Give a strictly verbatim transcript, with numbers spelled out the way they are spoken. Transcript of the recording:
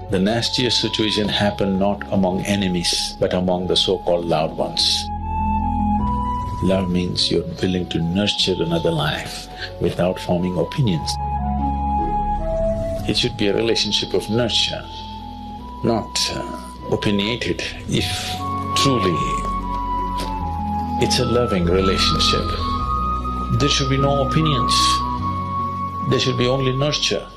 The nastiest situation happened not among enemies, but among the so-called loved ones. Love means you're willing to nurture another life without forming opinions. It should be a relationship of nurture, not uh, opinionated. If truly it's a loving relationship, there should be no opinions, there should be only nurture.